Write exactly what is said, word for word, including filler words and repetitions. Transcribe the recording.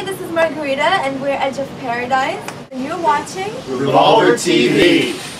Hi, this is Margarita, and we're Edge of Paradise. And you're watching Revolver T V.